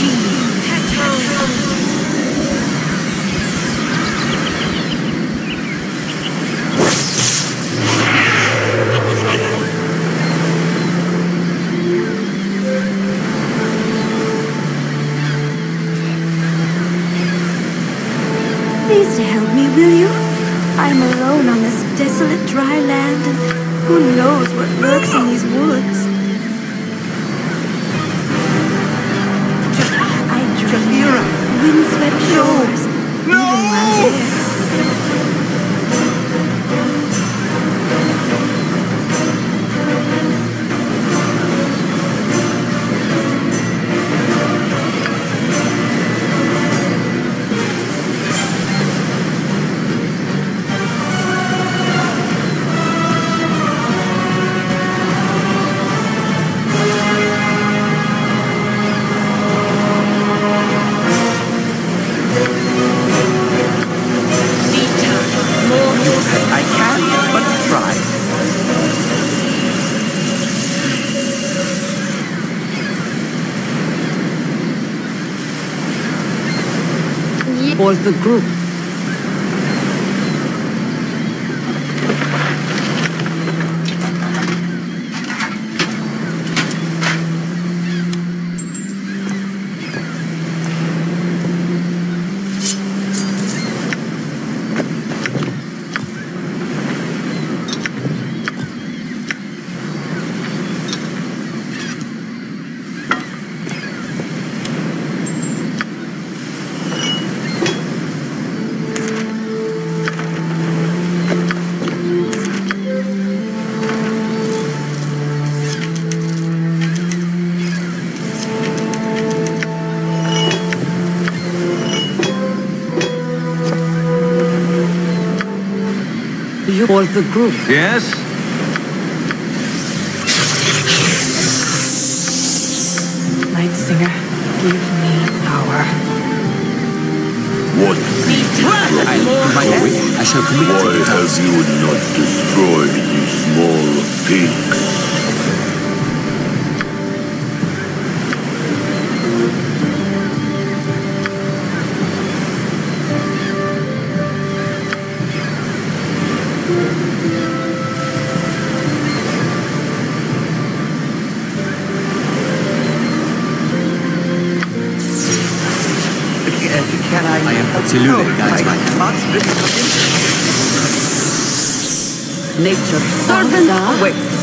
Please to help me, will you? I'm alone on this desolate dry land, and who knows what lurks in these woods. I dream windswept shores, even while there. For the group. For the group. Yes? Light Singer, give me power. What need you I shall commit to Why the have task. you not destroyed these small pigs? I am Selune guides my hand. Nature servant awaits.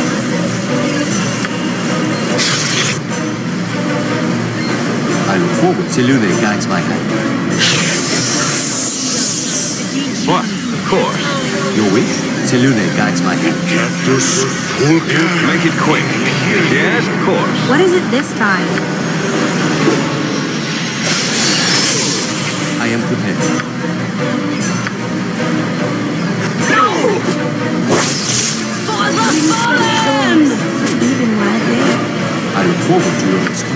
I look forward. Selune guides my hand. What? Of course. Your wish? Selune guides my hand. Cactus Pulga. Make it quick. Yes, of course. What is it this time? I am prepared. For the fallen! Even while there. I look forward to your rescue.